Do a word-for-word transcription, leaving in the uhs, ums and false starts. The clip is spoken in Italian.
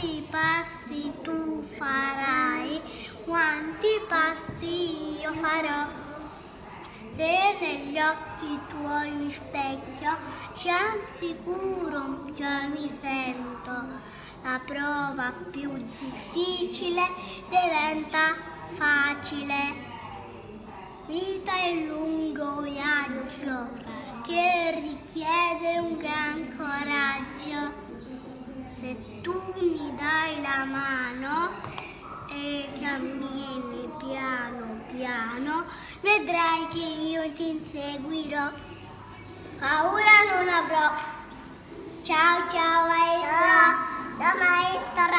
quanti passi tu farai, quanti passi io farò. Se negli occhi tuoi mi specchio, già sicuro già mi sento. La prova più difficile diventa facile. Vita è un lungo viaggio che richiede un gran coraggio. Se tu mi dai la mano e cammini piano piano, vedrai che io ti inseguirò. Paura non avrò. Ciao ciao maestra. Ciao, ciao maestra.